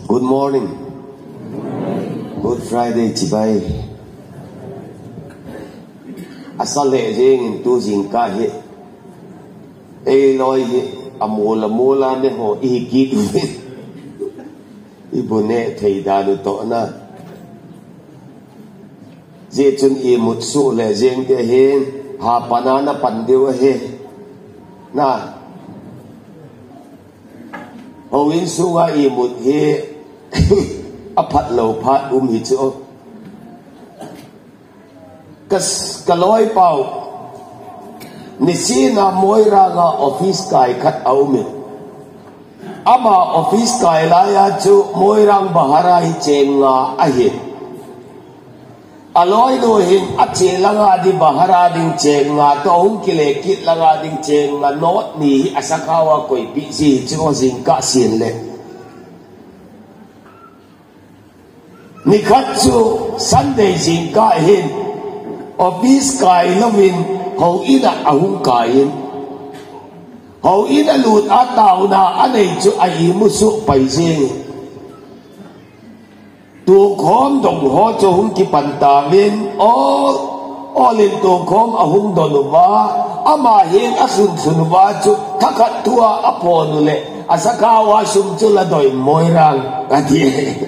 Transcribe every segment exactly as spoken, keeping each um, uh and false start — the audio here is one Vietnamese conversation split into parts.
Good morning. Good Friday chị bay. Asal lệ riêng tu riêng cả hệ. Ê lôi hệ amula mula ne ho i kit. Ibune thầy đa nu to na. Dễ chun i một số lệ riêng te hen ha banana pandiwa he. Na. Hầu in suga i một he. Apat lo pat um hi cho kas kaloi pau nisi na moira ga office kai khat au me ama office kai la ya chu moirang bahara hi chenga a hi aloi no hin a che langa di bahara ding chenga to hung kile kit langa ding chenga not ni asakawa koi pi si chu sing ka sin le Nikatsu Sunday jing ka hin office kai lovin ho ina ahung kain ho ina lut ataw na anay chu ai musu pai jing tu khom dong ho chu hung ki pantamin o olin tu khom ahung donwa ama hin asun sunwa chu thakat tua aponule asakawa sum chu la doi moirang ati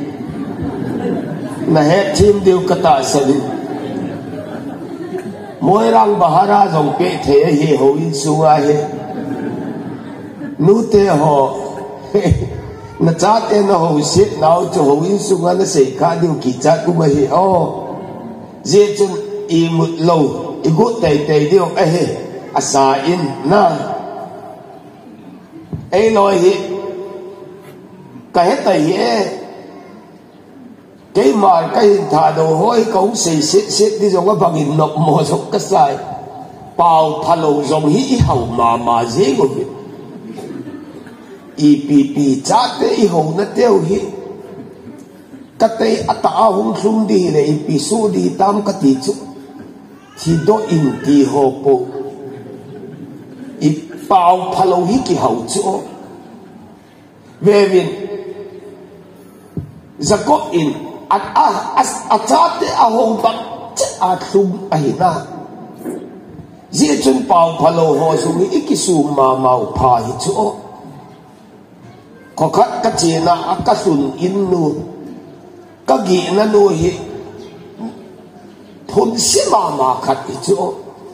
na he team diu kata sani moirang bahara jong pe the hi ho in suwa he nu te ho na cha te na ho sit now to ho in suwa na sei kha diu ki cha ku ma hi o je chun i mut lo i go tai tai diu a he asa in na ei loi hi ka he tai he cái mà cái thà đồ hối cũng xì xít xít đi rồi có bằng hình nộp mò sống cái sai bao thà lầu dòng hí hầu mà mà dễ của việc i pi pi chát đấy i hầu nó tiêu hí cái tay ắt tao hung sung đi này i pi su đi tam cái tí chút thì đó in tí hồ bộ i bao thà lầu hí cái hầu chỗ về việc giặc có in at ah as atate ahong bak atlum ahina ji chun pau phalo ho sumi ikisu ma mau pha hi chu ko khat ka chena akasun innu ka gi na nu hi phun si ma ma khat hi chu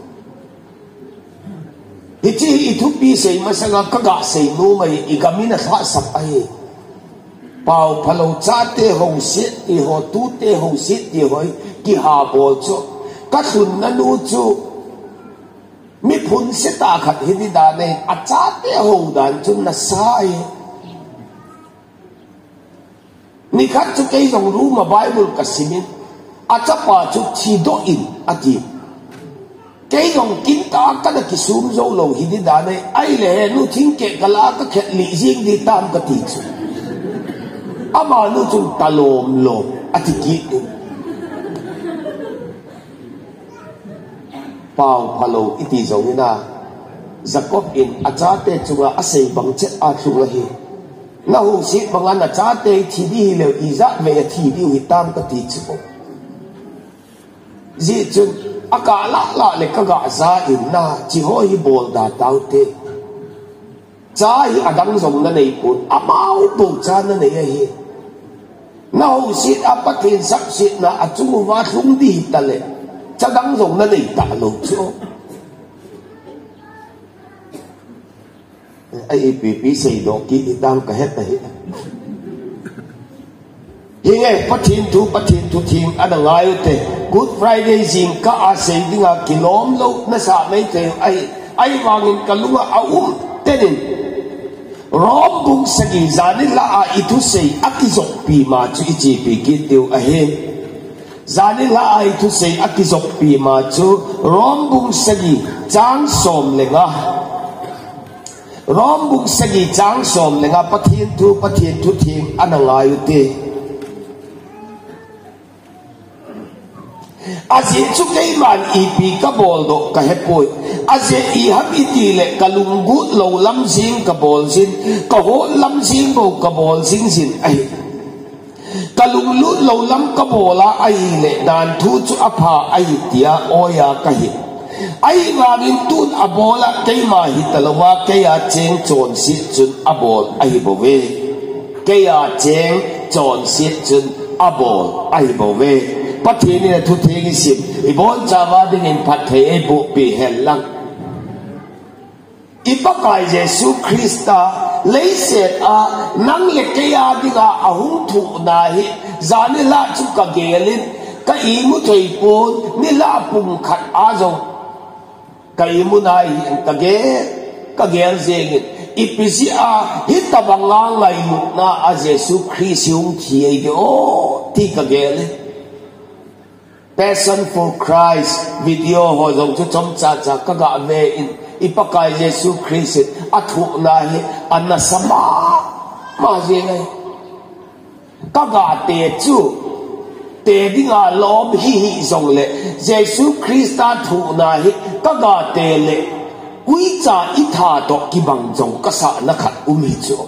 hi chi i thu pi sei ma sanga ka ga sei nu mai i gamina tha sap ai bao phalo chate hong sit i ho tu te hong sit ti hoi ki ha bo chu ka sun na nu chu mi phun se ta khat hi di da nei a chate hong dan chun na sai ni khat chu ke jong ru ma bible ka simin a cha pa chu chi do in a ti ke jong kin ta ka da ki sum zo lo hi di da nei ai le nu thing ke kala ka khet li jing di tam ka ti chu ama nu chung talom lo atiki pau phalo iti zongina Jacob in achate chunga asei bang che a chunga hi na hu si bangan achate thidi le iza me thidi hi tam ka ti chu ji chun akala la le ka ga za in na chi ho hi bol da tau te cha hi adang zong na nei pun amau bu cha na nei hi nào sit apatin sắc sit na achu wa thung di tale cha dang rong na nei ta lo chu ai pi pi sei do ki dang ka het ta hi hi nge patin tu patin tu thing ada ngai te good friday jing ka a sei dinga kilom lo na sa mai te ai ai wangin kalunga aum tenin rom bung sagi zani la a itu sei akizok pi ma chu ichi pi ki tiu a he zani la a itu sei akizok pi ma chu rom bung sagi chang som lenga rom bung sagi chang som lenga pathin tu pathin tu thing ananga yute aje chu kei man ipi ka bol do ka hepoi aje i hab iti le kalungu lo lam sing ka bol sin ka ho lam sing bo ka bol sing sin ai กะลุงลุโลลำกะโบลาไอเลดานทูจุอภาไอเตียโอยากะหิไอวางินตุนอโบลาเกยมาหิตลวาเกยาเจงโจนสิจุนอโบลไอโบเวเกยาเจงโจนสิจุนอโบลไอโบเวปัทเทนี่ทุเทกิสิบอีบอนจาวาดิงินปัทเทไอโบปีเฮลังอีปกายเยซูคริสต์เลยเสดอานังเล็กยาดิกาอาหุถูนาฮิจานิลาจุกเกลินก็อีมุทัยปูนนิลาปุ่มขัดอาจงก็อีมุนายกเกกเกลเซงินอีพิสิอาฮิตบังงางไงลุกนาอาเยซูคริสต์ยุงที่ไอเดียโอที่กเกลิน Passion for Christ วิดีโอหัวจงจุดจมจ่าจ่ากะกะเวอินอีปกายเยซูคริสต์อัฐุนาฮิอันนัสมามาเจไงกะกะเตจูเตดิงาลอมฮิฮิจงเลเยซูคริสต์อัฐุนาฮิกะกะเตเลวิจาอิธาโตกิบังจงกะสะนักขัดอุมิจู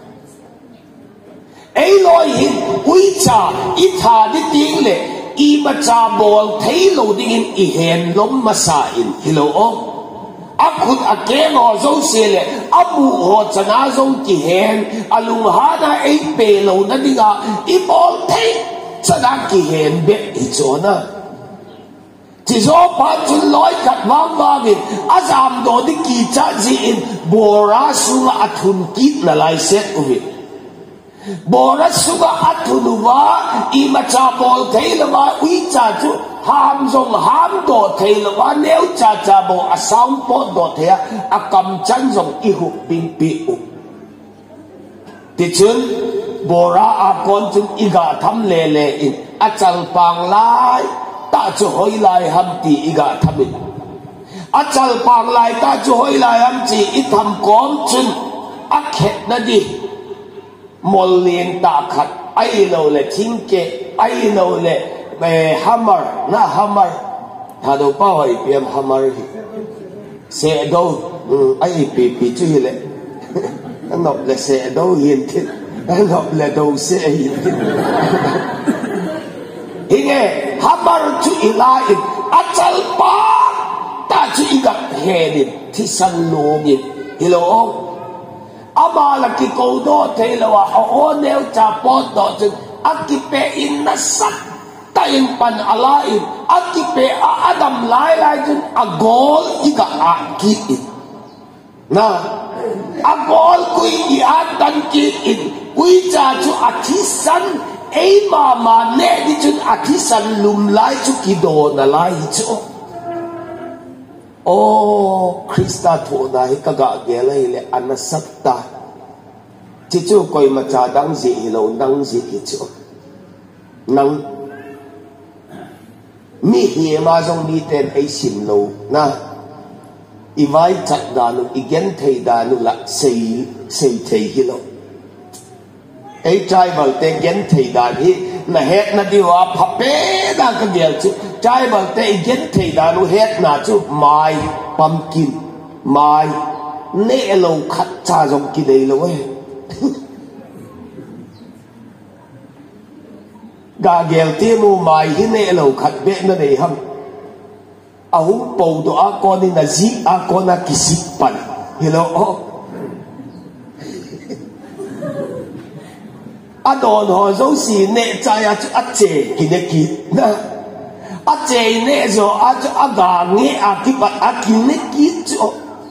ไอ้ลอยหินวิจาอิธาดิติงเลอีมาจาบอลเทโลดิงินอีเห็นล้มมาสาอินฮิโลโออักขุดอักเกงอโซเซเลอับูโหจนาโซกิเห็นอลุงฮานาไอเปโลนั่นดิกาอีบอลเทจนากิเห็นเบะอิโจนะที่โซพันจุนลอยกัดวางวางินอาจามโดดิกีจัดจีอินโบราสุงอัทุนกิดละลายเซตอุบิบรัสสุกอัตุนุวาอีมาจาบอลเทลวาวิจาจุหามจงหามโดเทลวาเนวจาจาบออาสามปอดโดเทียอากำจันจงอีหุบินปีอุติจุนบราอากอนจุนอีกาทำเลเลอินอาจัลปังไลตาจุหอยไลฮัมตีอีกาทำอินอาจัลปังไลตาจุหอยไลฮัมตีอีทำก้อนจุนอักเข็ดนาดีมอลเลียนตาขัดไอโลเลทิ้งเกไอโลเลเบฮัมเมอร์นะฮัมเมอร์ถ้าดูป้าไอเปียมฮัมเมอร์เสดดูไอปีปีจุยเลนบเลเสดดูยินทินบเลดูเสยินทิฮิเงฮัมเมอร์จุยลายอัจฉริปาตาจุยกับเฮดินที่สันโลมินฮิโลอามาลกิโกโดเทลวะโอเนวจาปอดดอจึงอักิเปอินนัสตาอินปันอลาอินอักิเปอาดัมไลไลจึงอากอลอีกอากิอินนะอากอลกุยอีอาดันกิอินกุยจาจุอธิสันเอมามาเนดิจึงอธิสันลุมไลจุกิโดนาไลจุโอ้คริสต์ถูกได้ก็กะเกลัยเลยอันนั้นสัตตาที่จู่คอยมาจาดังสิโลนังสิที่จู่นังมีเหี้ยมาจงมีเต็นไอสิมโลนะอีไว้จัดดานุอีเกนเทดานุละเสียเสียเทียโลไอ้ใจบอกเตเกนเทดานี่นะเฮ็ดนะดีว่าพับเป้ดังก็เดียวจู่ใจบอกเตเกนเทดานุเฮ็ดนะจู่ไม้ปั๊มกินไม้เนโลขัดจ่าจงกินเลยเว้ยกาเกลเตียมูไม้ที่เนโลขัดเบ็ดนั่นเองครับเอาปูตัวอากอนี่นะจีอากอนะกิสิปันเฮโลอาโดนหอจงสีเนใจอาจุอาเจกินกินนะอาเจเนโจอาจุอากาเงอากิปัดอากินกินจุ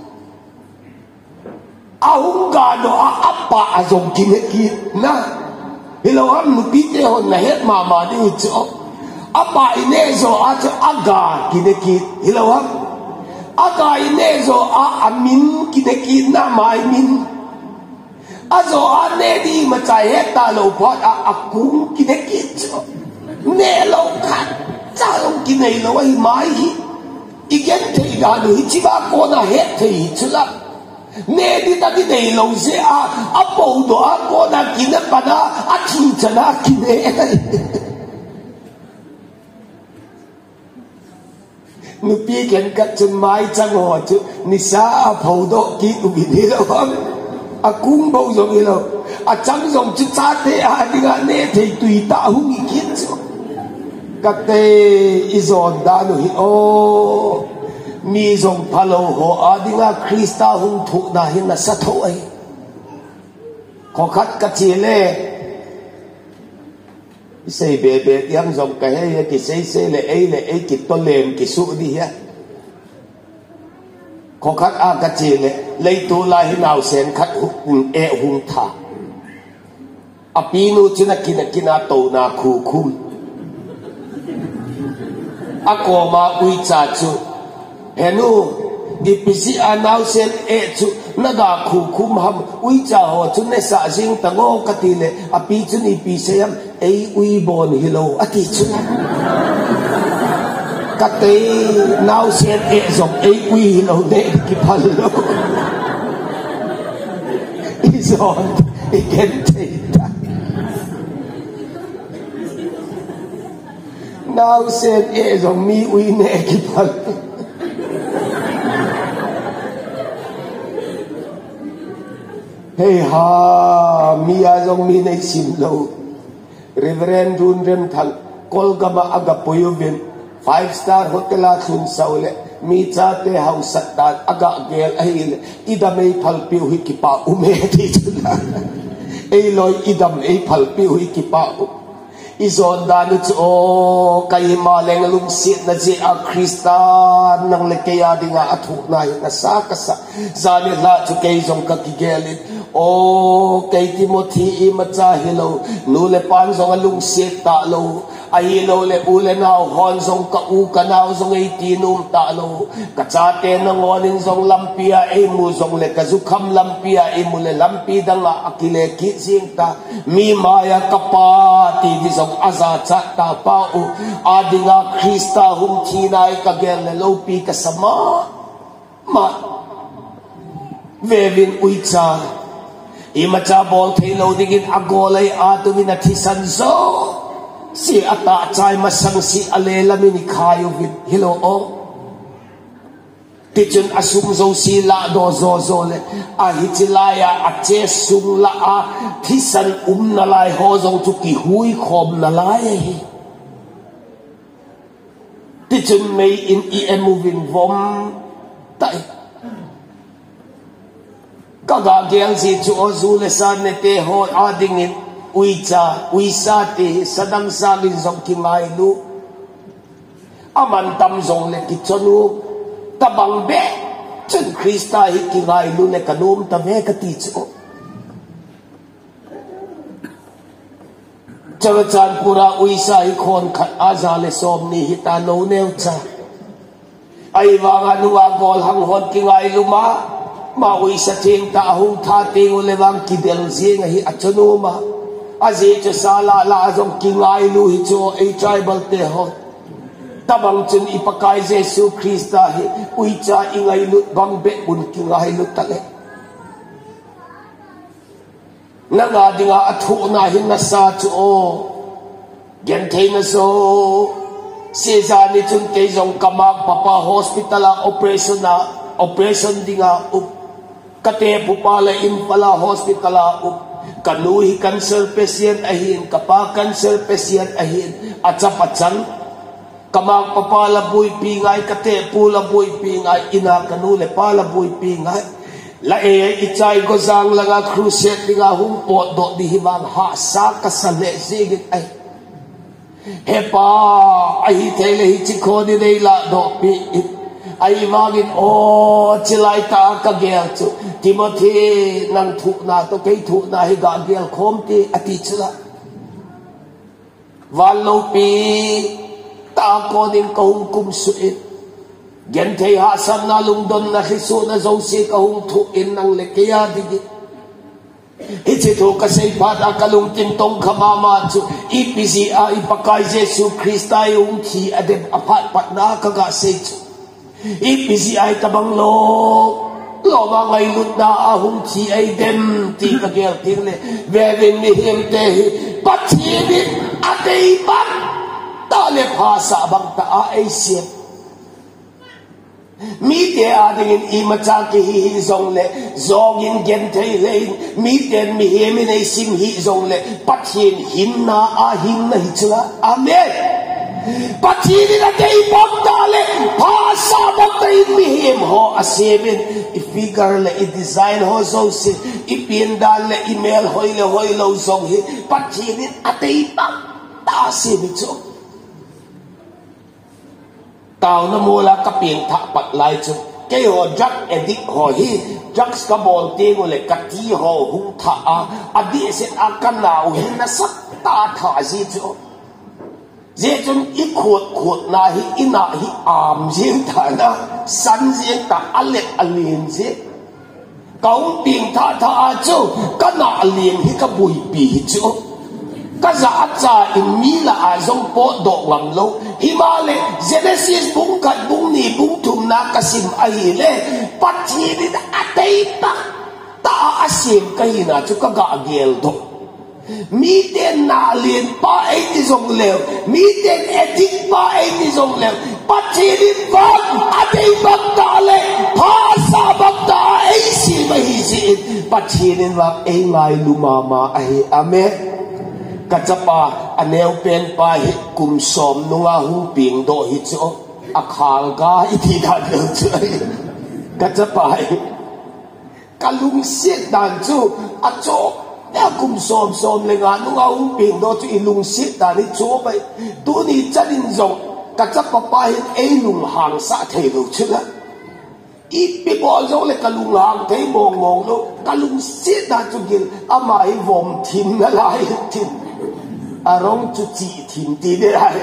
อาหุงกาโดอาอัปปะอาจงกินกินนะเฮโลฮัมนุปิเตหอนนะเฮ็ดมามาดิจุอัปปะอิเนโจอาจุอากากินกินเฮโลฮัมอากาอิเนโจอาอามินกินกินนะมาอิมินอาโจอาเนดีมาใจเฮตาโลพอดอาอากุงกินกินจุเนโลขัดจ้าลงกินเนโลไอไม้อีเกนเทดานุฮิจิบาโกนาเฮตเทจุละเนดิตาดิเนโลเซอาอาปูโดอาโกนากินปนาอาทิจนากินเนนุปีเกนกัดจนไม้จังหัวจุนิสาอาปูโดกินอุบิเนโล à cung bao giờ đi đâu à chẳng dùng chữ cha thế à đi ngã nè thì tùy ta hung ý kiến chứ các tê izon đã nuôi ô mi dùng phalo họ à đi ngã Krista hung thụ na hiện là sát thấu ấy khó khăn cái gì lệ xây bề bề yang dùng cái hay cái xây xây lệ ấy lệ ấy cái tôn lem cái số đi ha khó khăn à cái gì lệ lấy tu lại hình nào sen khát hung e hung thà à pinu chỉ là kina kina tàu na khu khum à có mà uy cha chu henu ipisi anau sen e chu na da khu khum ham uy cha ho chu ne sa jing tango katile api chu ni pi se yam ei uy bon hilo ati chu kate nau sen e zong ei uy hilo de ki phal lo izon ikente nau sen e zong mi uy ne ki phal hey ha mia zong mi nei sim lo reverend run rem thal kolgama aga poyovin five star hotel a thun saule mi cha te house ta aga gel ai idamei phal pi hui ki pa ume ti chula ei loi idam ei phal pi hui ki pa izon da nu o kai ma leng lung sit na je a Krista nang le ke ya dinga athu na na sa ka sa zani la chu ke zong ka ki gelin o kai Timothy i ma cha hello nu le pan zong lung sit ta lo ai lo le u le nau hon zong ka u ka nau zong ei ti num ta lo ka cha te na ngonin zong lampia e mu zong le ka zu kham lampia e mu le lampi danga akile ki sing ta mi maya ka pa ti di zong aza cha ta pa u adinga Krista hum thi nai ka gel le lo pi ka sama ma vevin uicha i ma cha bol thei lo digin agolai a tu min a thi san zo si ata chai ma sang si ale lamini khayu vin hilo o tichun asum zo si la do zo zo le a hichilaya a che sum la a thisan um na lai ho zo chu ki hui khom na lai hi tichun mei in i em moving vom tai kaga gyang si chu o zu le san ne te ho a ding in ui cha ui sa te sadang sa lin zong ki ngai lu aman tam zong le ki chonu tabang be chen Krista hi ki ngai lu ne kanum ta ve ka ti chu chawa chan pura ui sa hi khon khat aza le som ni hi ta no neu cha ai wa ga nu wa gol hang hon ki ngai lu ma ma ui sa ting ta hung tha te u le wang ki del zing hi achonu ma aze cho sala la zong ki ngai lu hi cho a tribal te ho tabang chun ipakai Jesu Krista hi ui cha ingai lu bang be un ki ngai lu tale nanga dinga athu na hin na sa chu o gen thei na so se za ni chun te zong kamak papa hospital a operation na operation dinga up kate pupala in pala hospital a up kanuhi cancer patient ahin kapa cancer patient ahin acha pachan kamak papala bui pingai kate pula bui pingai ina kanu le pala bui pingai la e ichai gozang langa cruise dinga hum pot do di hibang ha sa kasale sigit ai hepa ai tele hi chikhoni nei la do pi ai magin o chilai ta ka gel chu Timothy nang thu na to kai thu na hi ga gel khom ti ati chula wallo pi ta ko din ko kum su it gen thei ha san na lung don na khisu na zo si ka hum thu in nang le ke ya di ichi thu ka sei pa da ka lung tin tong khama ma chu ipc a ipakai Jesu Krista yung thi adem aphat pat na ka ga sei chu ipc ai tabang lo lo ma ngai lut na a hum thi ai dem ti ka gel ting le ve vin mi him te pat thi bi a dei pat ta le pha sa bang ta a ai siat mi te ading in imacha ki hi zong le zong in gen thei le mi ten mi he mi nei sim hi zong le pathin hin na a hin na hi chula amen pathin na dei bom ta le pa sa bom ta in mi hem ho a seven i figure le i design ho zo se i pin dal le email hoi le hoi lo zong hi pathin a dei bom ta se mi chu tao na mula ka pieng tha pat lai chu cái hồ drug addict hồ hi drugs ka bol te ngo le ka ti ho hung tha a adi se a kan nào hin na sak ta tha ji chu je chun i khot khot na hi ina hi am jing tha na san jing ta alet alin je kaung pieng tha tha chu ka na alin hi ka bui pi chu ka za cha in mi la a zong po do ngam lo himale genesis bung kat bung ni bung thum na kasim ai le pathi ni atei pa ta asim kai na chu ka ga gel do mi ten na lien pa ai ti zong le mi ten edik pa ai ti zong le pathi ni pa atei pa ta le pa sa ba ta ai si ba hi si pathi ni wa ai ngai lu ma ma ai amen kachapa anel pen pa hi kum som nunga hu ping do hi cho akhal ga ithi da lo chu kachapa kalung sit dan chu acho ya kum som som le nga nunga hu ping do chu ilung sit da ni cho bai tu ni chanin zong kachapa pa hi ei lung hang sa thei lo chu la i pi bo zo le kalung hang thei mong mong lo kalung sit da chu gil amai vom thim na lai thim arong chu chi thim ti de ai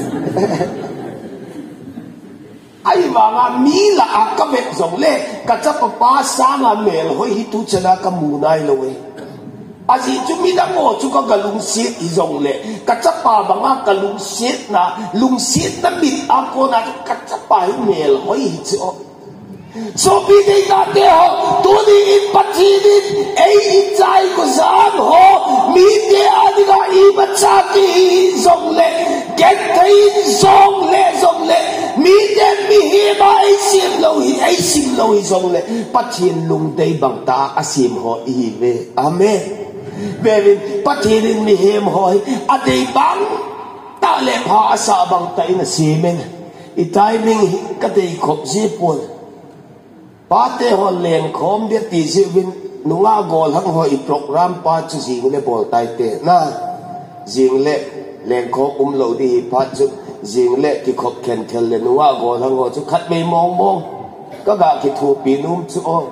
ai ma nga mi la a ka ve zong le ka cha pa pa sa nga mel hoi hi tu chana ka mu nai lo we aji chu mi da mo chu ka galung sit i zong le ka cha pa ba nga ka lung sit na lung sit na mi a ko na ka cha pa hi mel hoi hi chu so bi de na de ho tu ni in pathi ni ei in chai ko zam ho mi de adi ga i bacha ki zong le get thai zong le zong le mi de mi hi ba ai sim lo hi ai sim lo hi zong le pathin lung dei bang ta asim ho i ve amen ve pathin mi hem hoi adei bang ta le pha asa bang ta in simen i timing ka dei khop ji pon Pate ho len khom dia ti si win nunga gol hang ho i program pa chu jing le bol tai te na jing le len khom um lo di pa chu jing le ki khop ken thel le nunga gol hang ho chu khat me mong mong ka ga ki thu pi num chu o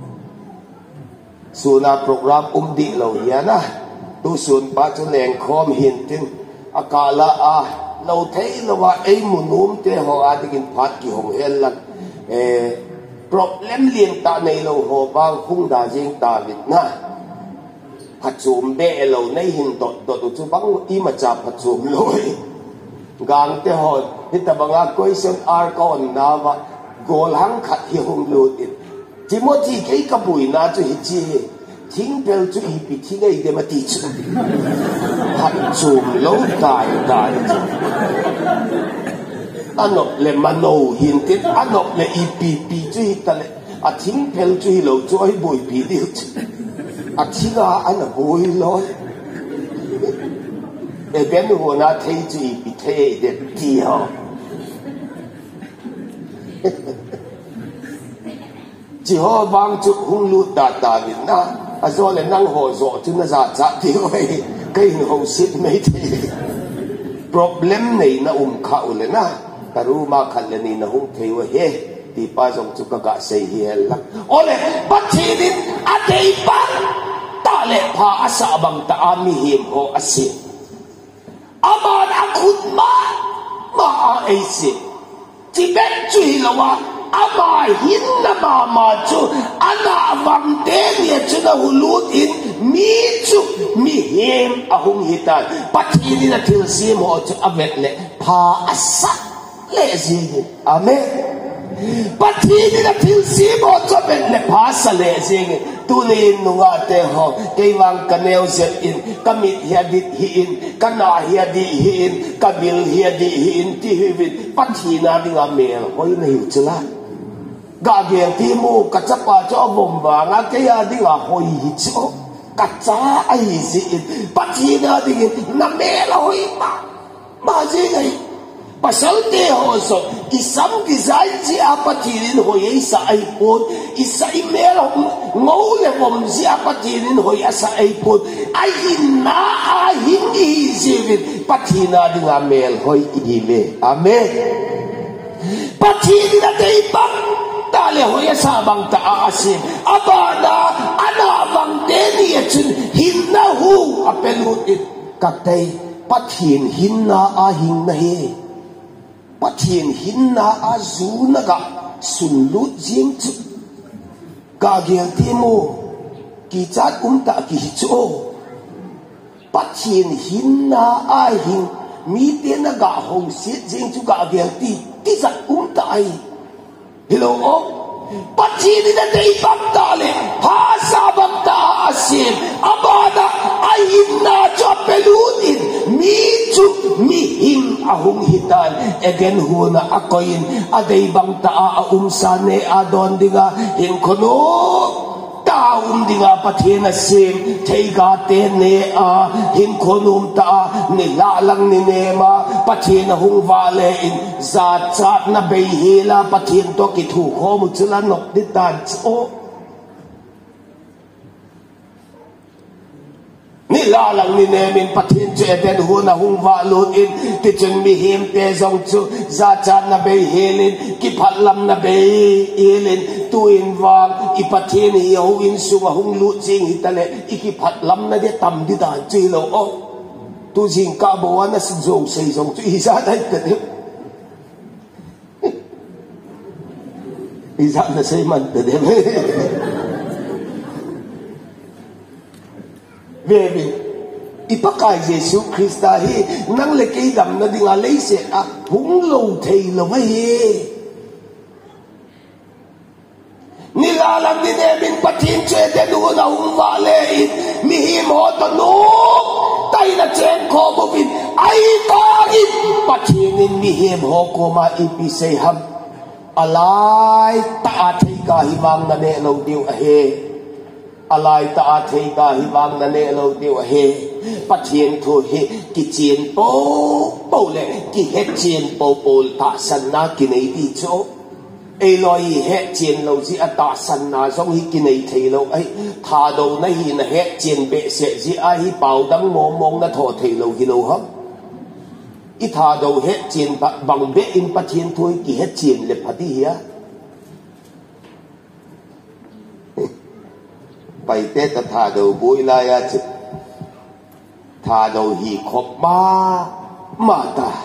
suna program um di lo ya na tu sun pa chu len khom hin tin akala a lo thei lo wa ei munum te ho adikin phat ki hong hel lan e problem liên ta này lâu hồ bang khung đa riêng ta Việt Nam hạt chùm bẹ lâu này hình đột đột đột chú băng im mà chạp hạt chùm lôi gang te hồi hít ta bằng a question ar con na và gol hang khát hi hung lụt chỉ một thì cái cái bụi na chú hít chi thính bèo chú hít bị thính ấy để mà tì chú hạt chùm lâu cài cài anok le mano hin tit anok le ipi pi chu hi ta le a thing pel chu hi lo chu ai boi pi di a thinga an a boi loi e ben ho na thei chu hi pi thei de ti ho chỉ ho bang chu hung lu ta ta Việt Nam a zo le nang ho zo chu na za cha ti oi cái ho sit mấy thì problem này na um kha ule na karu ma khalani na hung theiwa he ti pa jong chu ka ga sei hi la ole pathi din atei pa ta le pha asa bang ta ami him ho asi aman akhut ma ma ai si ti ben chu hi lawa ama hin na ma ma chu ana wang te ni chu na hulut in mi chu mi him ahung hitan pathi din na thil sim ho chu avet le pha asa le zing amen pathi ni na thil si mo cho ben le pha sa le zing tu ni nunga te ho ke wang kanel zet in kamit hi dit hi in kana hi di hi in kabil hi di hi in ti hi vin pathi na dinga mel hoi nei chula gà ghiền thì mù cắt chấp bà cho vùng và ngã cái đi là hồi chỗ cắt giá ai gì bắt chi nó đi nằm mẹ là hồi mà mà gì này bà sáu tê hồ sổ isam cái giải gì à bắt chi đến hồi ấy sa ai bốn isai mẹ là ngấu là vùng gì à bắt chi đến hồi ấy sa ai bốn ai na ai hindi gì vậy bắt chi nó đi làm mẹ hồi gì vậy amen bắt chi nó đi bắt ta le hoya sa bang ta asim abada ana bang deni chun hinna hu apelu it katai pathin hinna a hin na he pathin hinna a zu na ga sun lu jing chu ka gel timo ki chat um ta ki cho pathin hinna a hin mi te na ga hong sit jing chu ka gel ti ti chat um ta ai hello bắt chi đi đến đây bắt ta lên ha sa bắt ta asim abada ayin na cho pelutin mi chuk mi him ahung hitan again huna akoyin aday bang ta aumsane adon diga hin kono taum diga pathena sim theiga te ne a hin konum ta ni la lang ni ne ma pathena hung wale in zat chat na bei hela pathen to ki thu kho mu chula nok di tan o ni la lang ni ne min pathen che den hu na hung wa lu in ti chen mi him te zong chu zat chat na bei helin ki phalam na bei elin tu in wang i pathen hi ho in su wa hung lu jing hi tale i ki phalam na de tam di dan chi lo o tu jing ka bo na sin zong sei zong chu i za dai te i za na sei man te de về ipakai Giêsu Christa hi năng lực cái đầm nó đi ngã lấy sẽ à húng lâu thầy là vậy ni la làm đi để mình bắt thiên chơi để đua nào húng vạ lệ mi hi mò tao nô tay là chén khó bộ vịt ai ta đi bắt thiên nên mi hi mò cô mà ipi say ham alai ta thấy cả hi vang na nè lâu điều he alai ta thấy cả hi vang na nè lâu điều he bắt thiên thôi he ki chien po po lệ ki hết chien po po ta san na ki nei đi chỗ ai loi hết chien lâu gì à ta san na giống hi ki nei thấy lâu ấy thà đầu na hi na hết chien bệ sẽ gì ai hi bảo đắng mong mong na thọ thấy lâu hi lâu hấp ít thà đầu hết chien bằng bệ in bắt thiên thôi ki hết chien lệ phát đi haไปเตะทาดูบุยลายาจิทาดูฮีขบมามาตา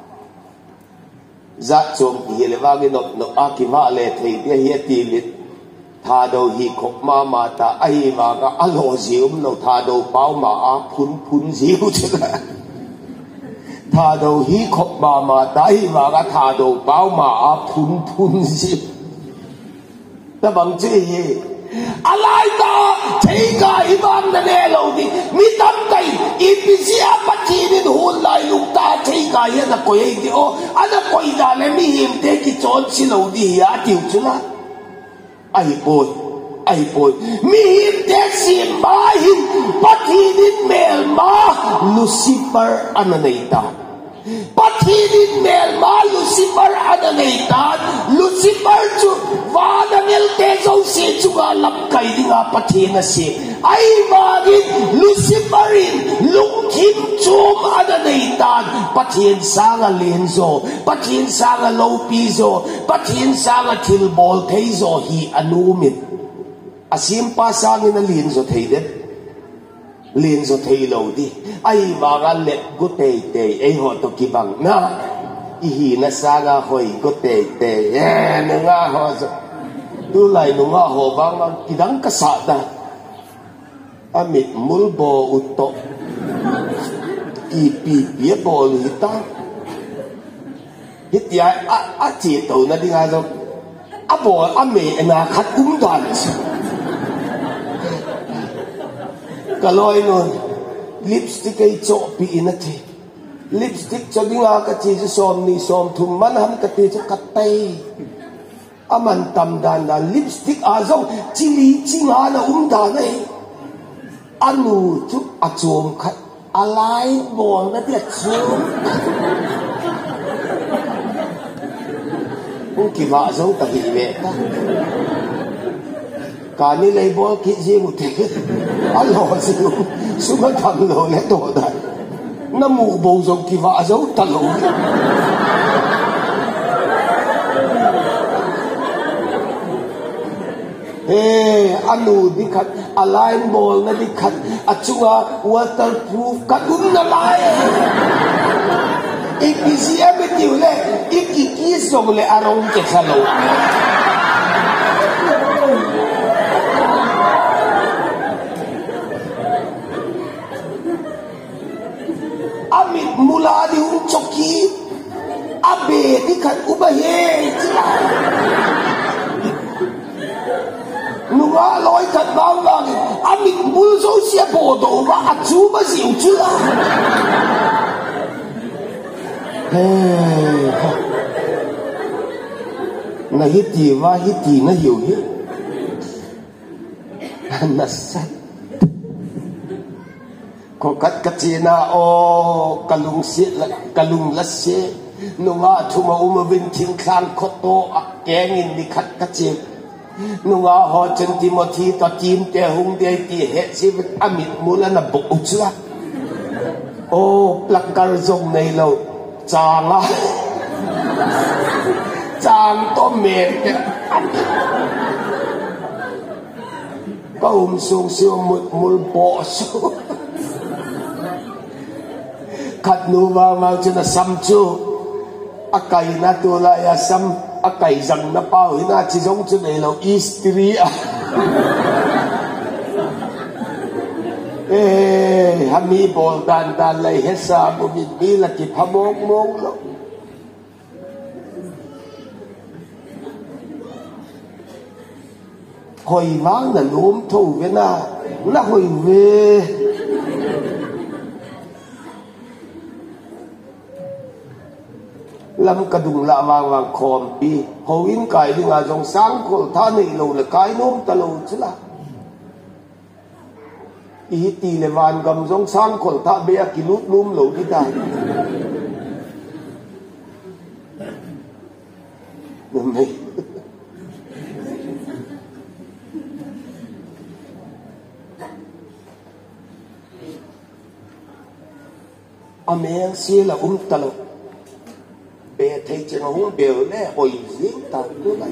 จัดจงฮีเลวากินนกอากิวาเลทีเดียเฮตีลิดทาดูฮีขบมามาตาไอวากะอโลซิวมโนทาดูเป้ามาอาพุนพุนซิวใช่ไหมทาดูฮีขบมามาตาไอวากะทาดูเป้ามาอาพุนพุนซิวแต่บางทีอะไรตาใช้กายบ้านนั่นเองเราดิมีตั้งใจอีพิเศษปัจจัยนี่หุ่นลายลุงตาใช้กายนั่นก็ยังดีโออันนั้นก็อีด่านมีหิมเด็กที่จอนสิเราดิฮะที่จุละไอ้ปอยไอ้ปอยมีหิมเด็กสิมาหิมปัจจัยนี่เมลมาลูซิเฟอร์อันนั้นไอ้ตาปัจจัยนี่เมลมาลูซิเฟอร์อันนั้นไอ้ตาลูซิเฟอร์จูว่านั่นเองเจ้าเสียจุกาลับไก่ดิ่งอาปัจจัยนั่นเสียไอ้มากินลูซิเฟอรินลุงคิมจูมอันนั้นไอ้ตาปัจจัยสร้างเลนโซปัจจัยสร้างโลปีโซปัจจัยสร้างทิลบอลเทโซฮีอนุมิตอาศิมป้าสร้างนั่นเลนโซเทเด็ดเลนโซเทโลดีไอ้มากันเล็กกุเตเตไอ้หัวตกิบังนะอีหีน่ะสร้างหอยกุเตเตเอ้นึงอ่ะหัวดูไหลนึงอ่ะหัวบางมันกิดังกษัตริย์อามิดมุลโบอุตโตอีปีเปียบอลหิตาฮิตยาอ่ะอ่ะจีโตนะดิงาโลอ่ะบออ่ะเมอนาคัดอุ้มดันก็ลอยนู่นลิปสติกไอ้โจปีนั่นทีลิปสติกจะดิ้งอากาศจะซ้อมนี่ซ้อมทุ่มมันทำกะทิจะกัดเตย aman tam dan dan lipstick azong chili chinga na umda na hi anu chu achom khat alai bol na tia chum ung ki wa zong ta hi ve ta ka ni lei bol ki ji mu te alo su su ma tham lo le to da na mu bo zong ki wa zong ta lo eh anu di khat align ball na di khat achunga waterproof kadum na lai ikisi abetiu le ikiki song le arong ke khalo amit mula di un choki abe di khat ubahe nunga loi kat bang bang amit bul so sia bodo ba achu ba siu chu la hey na hiti wa hiti na hiu hi na sat ko kat katina o kalung si kalung la se nunga thuma uma bin thing khan khoto akengin ni khat kachi nunga ho chen Timothy to tim te hung de ti he si amit mula na bu chua o plakar zong nei lo changa chang to me te ko um sung siu mut mul bo su khat nu wa ma chu na sam chu akai na tu la ya sam akai rằng na pao hina chi giống chu nei lo istri a eh hami bol dan dan lai hesa bu bi bi la ki phamok mong lo hoi wang na lom tho ve na na hoi ve lâm cả đùng lạ vàng vàng khom pi hầu in cài đi ngà dòng sáng khổ tha này lâu là cái nôm ta lâu chứ là ý tì là vàng cầm dòng sáng khổ tha bia kỳ lút lúm lâu đi đài đừng này à mẹ xia là um ta lâu bé thấy chân hung biểu nè hồi diễn ta cứ vậy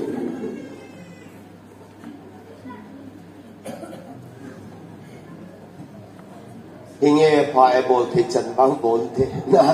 thì nghe phải bol thấy chân băng bol thế na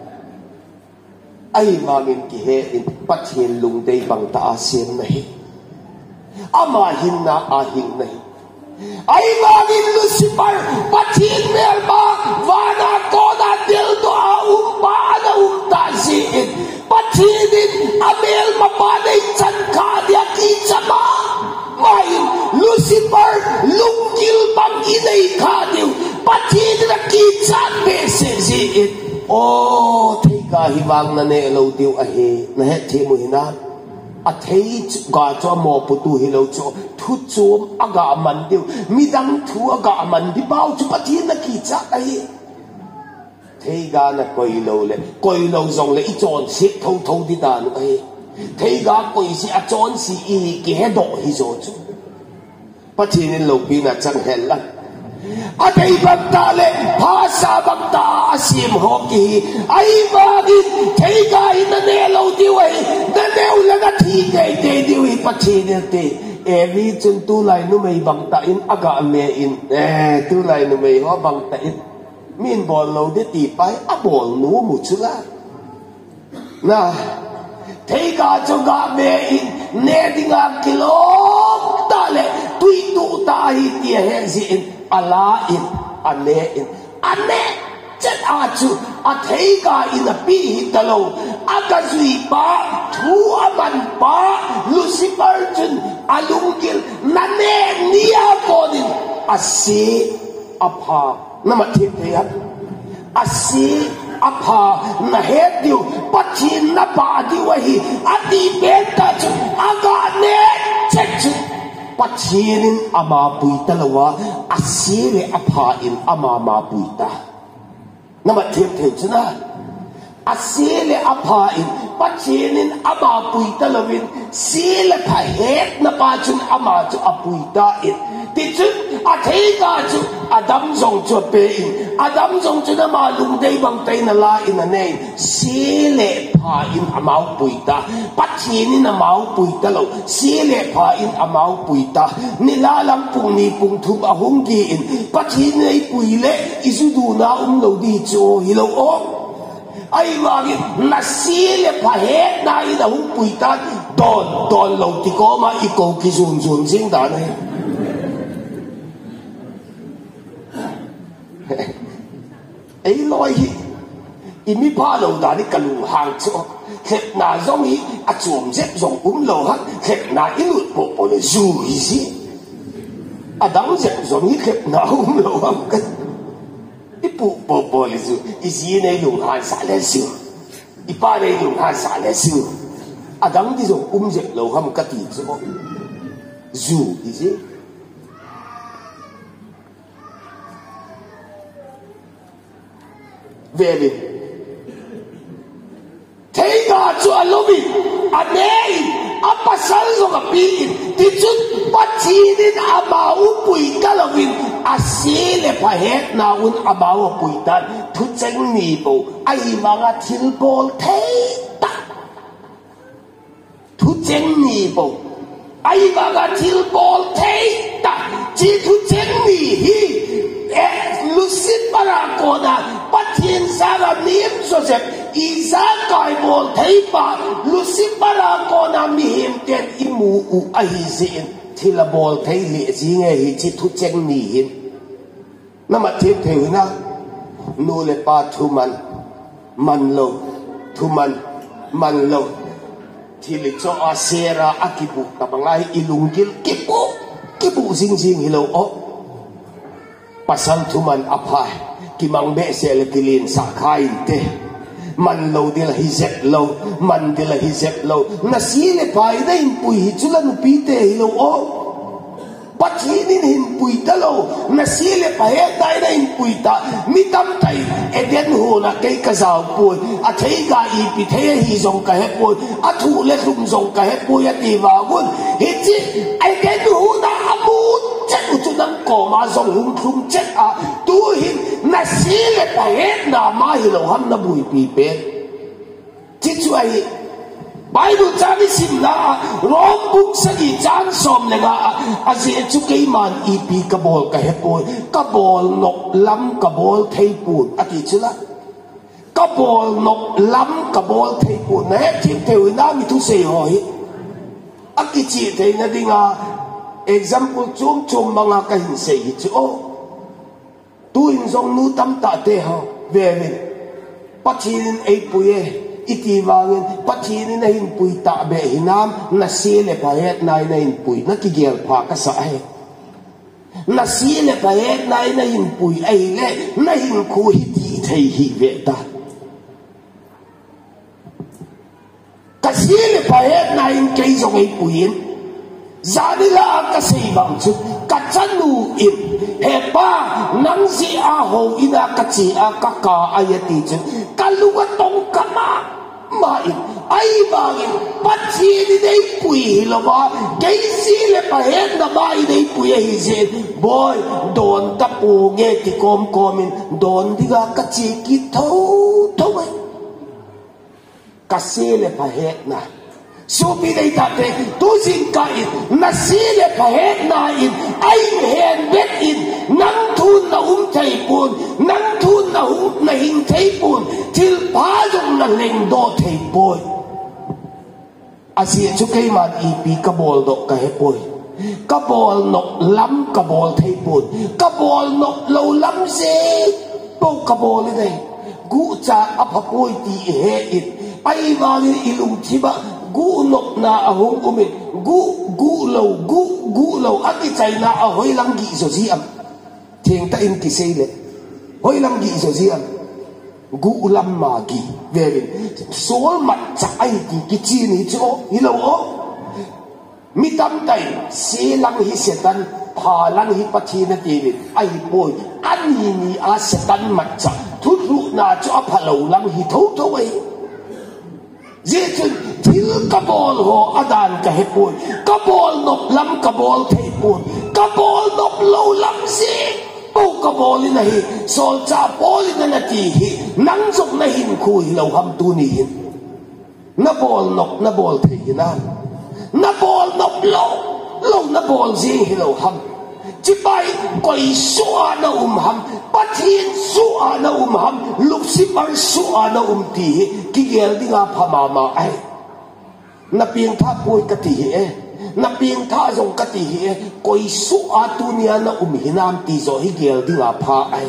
ai mà mình kỳ hệ in bắt hiện lùng đây bằng ta xem này ama hin na a hin này ai mà mình Lucifer bắt hiện mel ba và na có na điều đó um ba na um ta xin Patinin amel mapanay chan ka dia kichama main Lucifer lungkil bang inay ka diw patinin na kichan beses oh thay ka hiwang na ne lo diw ahe na he the mo hina a thei ga cho mo putu hilo cho thu chom aga man diw midang thu aga man di baw chu patin na kicha ahe thấy ga là coi lâu lệ coi lâu dòng lệ chọn xếp thâu thâu đi đàn ấy thấy ga coi xí à chọn xí ý cái độ hi rồi chứ bắt chỉ nên lâu pin là chẳng hẹn lắm à thấy bằng ta lệ phá sa bằng ta xiêm họ kỳ ấy mà đi thấy ga in nè lâu tiêu ấy nè nèo là nó thi cái cái tiêu ấy bắt chỉ nên thế every chân tu lại nó mày bằng ta in aga mẹ in eh tu lại nó mày họ bằng ta in min bol lo de ti pai a bol nu mu chula na thei ga cho ga me in ne dinga kilom ta le tui tu ta hi ti he si in ala in ane in ane chat a chu a thei ga in a pi hi ta lo a ka zui pa thu a man pa Lucifer chun alungil na ne nia kodin a si a pa nama thiệt thế á, asi apa na het diu pathin na pa diu hi ati ben ta chu aga ne chek chu pathinin ama puita lawa asile apa in ama ma puita nama them them chuna asile apa in pathinin ama puita lawin sile pha het na pa chun ama chu apuita in ti chu a thei ga chu adam zong chu pe in adam zong chu na ma lung dei bang tai na la in a nei sile pha in amau puita pathinin amau puita lo sile pha in amau puita ni la lam pung ni pung thu a hung ki in pathin nei puile isu du na um lo di chu hi lo o ai wagi nasile pahet na ida hung puita don don lo ti ko ma i ko ki sun sun sing da ne ai loi hi i mi pa lo da ni kalu hang cho khep na zong hi a chum zep zong um lo ha khep na i lut po po le zu hi si a dang zep zong hi khep na um lo ha ka ipu po po le zu isi ne yung han sa le su ipa ne yung han sa le su adang di zo um je lo ham ka ti zo zu isi vele thei ga chu alobi anei apa sal zo ka pi ti chu pachi din ama u pui ka lovin asile pa het na un ama u pui tan thu cheng ni bo ai manga thil bol thei ta thu cheng ni bo ai manga thil bol thei ta chi thu cheng ni hi e lusit para ko na pathin sara nim so se isa kai bol thei pa lusit para ko na mi him ten imu u ai sin thila bol thei li ji nge hi chi thu cheng ni hin na ma thep theu na nu le pa thu man man lo thu man man lo thili cho a sera akibu ta bangai ilungil kipu kipu sing sing hilo o pasal thu man apai ki mang be se le kilin sa khai te man lo dil hi zep lo man dil hi zep lo na si le pai da in pui hi chulan pi te hi lo o pathinin hin pui ta lo na si le pai da da in pui ta mi tam tai e den ho na kai ka zau pui a thei ga i pi the hi zong ka he pui a thu le thum zong ka he pui a ti wa gun hi chi ai den ho na amu chết của chúng đang cổ mà dòng hung thung chết à tu hin na xí le pa hết na ma hi lo ham na bui pi pe chết chu ai Bible cha ni sim la rom buk sa gi chan som le ga a si chu ke man i pi ka bol ka he poi ka bol nok lam ka bol thei pun a ti chu la ka bol nok lam ka bol thei pun na he ti teu na mi tu se hoi a ki chi te na dinga example chum chum mga kahin say hit o tuin zong nu tam ta te ho ve pathin ei puye iti wangin pathin na hin pui ta be hinam na sile pa het nai na hin pui na ki gel pha ka sa he na sile pa het nai na hin pui ai le na hin khu hi ti thei hi ve ta ka sile pa het nai hin kai zong ei puin zanila ka sei bang chu ka chanu in he pa nang si a ho ina ka chi a ka ka ayati chu kaluga tong kama ma in ai bang in pachi ni dei pui lo ba kai si le pa he na ba i dei pui hi se boy don ta pu nge ti kom komin don diga ka chi ki tho tho mai ka se le pa he na so pi dei ta te tu sin ka in na si le pa het na in ai hen bet in nang thun na um thai pun nang thun na um na hin thai pun til pa jong na leng do thai poi asia chu kai man i pi ka bol do ka he poi ka bol nok lam ka bol thai pun ka bol nok lo lam se po ka bol ni dei gu cha apa poi ti he it ai wa ni ilung thiba gu nok na ahong umi gu gu lo gu gu lo ati chai na a hoi lang gi so si am theng ta in ki sei le hoi lang gi so si am gu lam magi verin sol mat cha ai ti ki chi ni cho hi lo o mi tam tai se lang hi setan pha lang hi pathi na ti ni ai boy an hi ni a setan mat cha thu ru na cho pha lo lang hi tho tho ai je chun thil ka bol ho adan ka he boy ka bol nop lam ka bol thei pun ka bol nop lo lam si ô ka bol na hi sol cha bol na ti hi nang jok na hin khu hi lo ham tu ni hin na bol nop na bol thei na na bol nop lo lo na bol ji hi lo ham chi bai koi su na um ham pathin su na um ham lup si par su na um ti ki gel dinga phama ma ai na piang tha poi ka ti e na piang tha jong ka ti e koi su a tu nia na um hinam ti zo hi gel dinga pha ai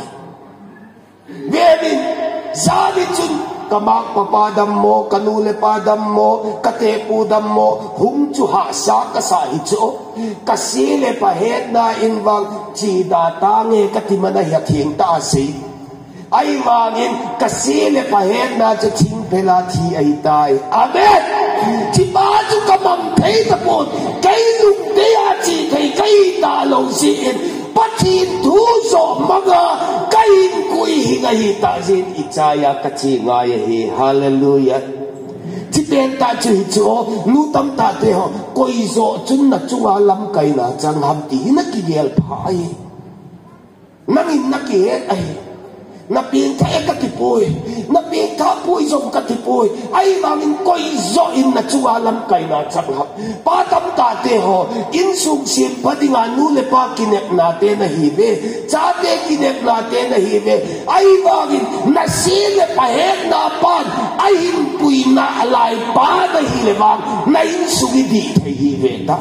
verin zali chun kamak papadam mo kanule padam mo kate pudam mo hum chu ha sa ka sa hi cho kasile pa het na inwang chi da ta nge katimana ya thieng ta si ai wangin kasile pa het na cha thing phela thi ai tai amen chi ba chu kamam thei ta pon kai lung te a chi thei kai ta lo si in pathin thu so maga kai kui hi nga hi ta jin ichaya ka chi nga ye hi hallelujah chi ten ta chu chu nu tam ta te ho koi zo chun na chuwa lam kai na chang ham ti na ki gel phai nangin na ki het ai na piang tha ka ti poi na piang tha poi zom ka ti poi ai mangin koi zo in na chuwa lam kai na chang ham pa tam ta te ho in sung sin padinga nu le pa kinek na te na hi ve cha te kinek na te na hi ve ai mangin na si le pa het na pan ai hin pui na alai pa na hi le wang na in sugi di thei hi ve ta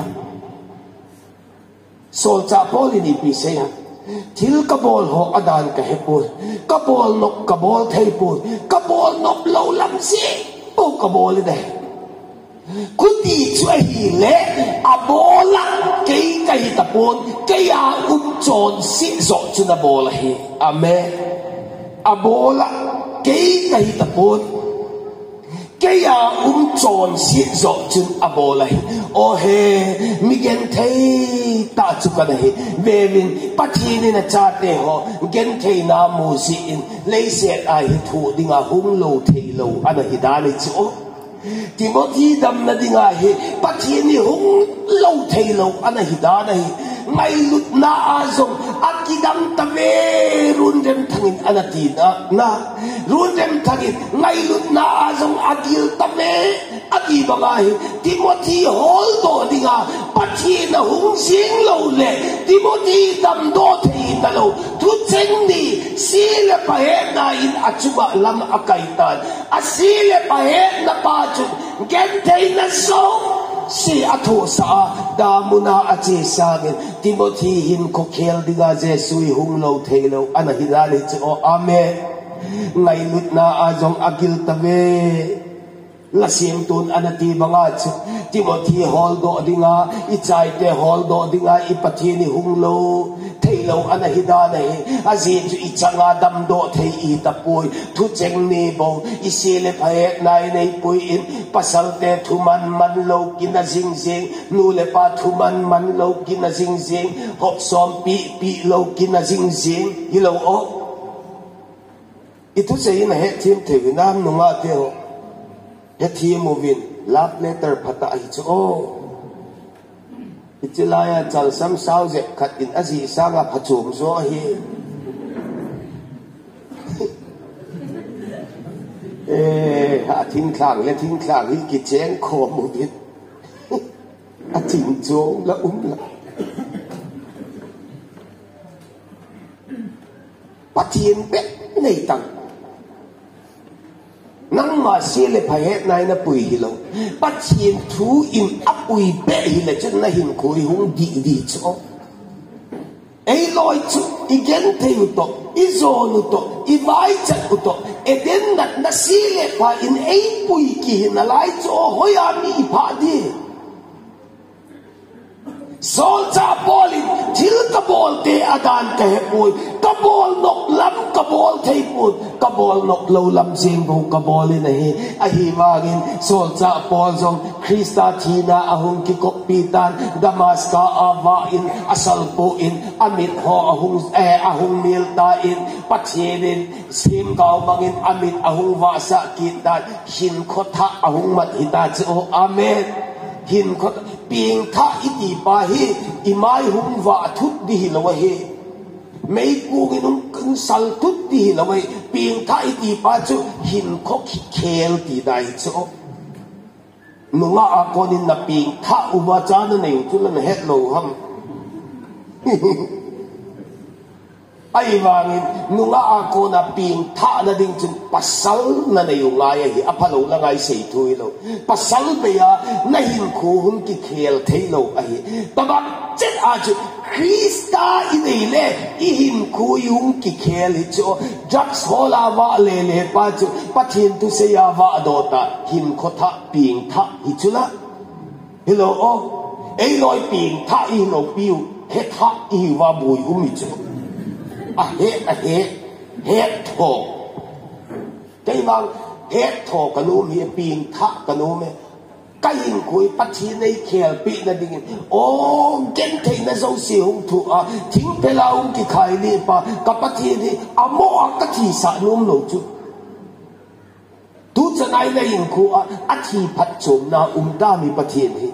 so cha poli ni pi se ha thil ka bol ho adan ka he pul ka bol nok ka bol thei pul ka bol nok lo lam si o ka bol de kuti chue hi le a bola ke kai ta pon ke ya um chon si zo chu na bola hi amen a bola ke kai ta pon ke ya um chon si zo chu a bola hi o he mi gen thei ta chu ka hi vevin pathini na cha te ho gen thei na mu si in lei se ai thu dinga hung lo thei lo ana hi da le chu Timothy dam na dinga hi pathini hung lo thei lo ana hi da na hi ngai lut na azong akidam ta ve run dem thangin ana ti na na run dem thangin ngai lut na azong agil ta ve agi banga hi Timothy hol do dinga pathina hung sing lo le Timothy dam do thei ta lo thu cheng ni sile pa he na in achuba lam akai tan asile pa he na pa chu gen thei na so si atho sa damuna ache sagin Timothy hin ko khel diga jesui hung lo thei lo ana hidale cho amen ngai lut na azong agil tabe la siam tun anati banga chu Timothy hol do dinga ichai te hol do dinga ipathini hung lo thei lo ana hidale azi chu ichanga dam do thei i tapoi thu cheng ni bo isile phae nai nei pui in pasal te thuman man lo kina jing jing nu le pa thuman man lo kina jing jing hop som pi pi lo kina jing jing hi lo o itu sei na he thim thei nam nunga te ho he thim movin love letter phata ai chu o ichilaya chal sam sao je khat in azi sanga phachum zo hi eh ha thing khang le thing khang hi ki cheng kho mu bit a ching chong la um la patien pe nei tang nang ma si le phai het nai na pui hi lo patien thu in apui pe hi le chen na hin khoi hung di di cho ei loi chu igen thei to i zo nu to i vai chat to e den nat na si le pa in ei pui ki na lai cho hoya mi pha di โซลซาบอลินทิลกบอลเตอดานกะเฮปุยกบอลนกลำกบอลเทปุดกบอลนกโลลำเสียงบุกบอลินเฮอหิวากินโซลซาบอลซงคริสตาทีนาอหุงกิกปีตันดามัสกาอาวาอินอัสลโกอินอามิดฮออหุงเออหุงมิลตาอินปัจเจดินสิมกาวบังอินอามิดอหุงวาสกิตาหินคทะอหุงมัดฮิตาจิโออาเมนหินคทเปียงท่าอิติปาฮีอิมายหุงวาทุดดิฮิลวะเฮไม่กูกินุงสัลทุดดิฮิลวะเฮเปียงท่าอิติปาจูหินคกเคลติได้จูนุงอาโกนินนับเปียงท่าอุบาจานนั่นเองจุลันเฮตโลฮัมไอ้วางินนุงอาโกนับเปียงท่านั่นเองจุนปัสสาวนั่นเองไงฮีอภัลโลละไงเสียทุยโลปัสสาวเบียนั่นหินคูหุนกิเคลเทโลไอ้แต่ว่าเจ็ดอาจุคริสตาอินเล่อีหินคูยุงกิเคลฮิโจจักโซลาวะเลเลปาจุปัทินตุเสียวะโดตาหินคทะเปียงท่าฮิจุละฮิโลโอไอ้ลอยเปียงท่าอีโลปิวเฮท่าอีวาบุยอุมิจุอะเฮอะเฮเฮทโธใจบางเฮทโธกันนู้มีปีนทะกันนู้ไหมก็ยิ่งคุยปัจจัยในเขลปีนั่นดิ่งโอ้เก่งเท่นั่นเราเสียหงถูกอ่ะทิ้งไปแล้วองค์ที่ขายนี่ปะกับปัจจัยนี่อโมอักที่สานุ่มหนูจุทุกจะไหนในยิ่งคุยอ่ะอัฐิพัดจมนาอุมตามีปัจจัยนี่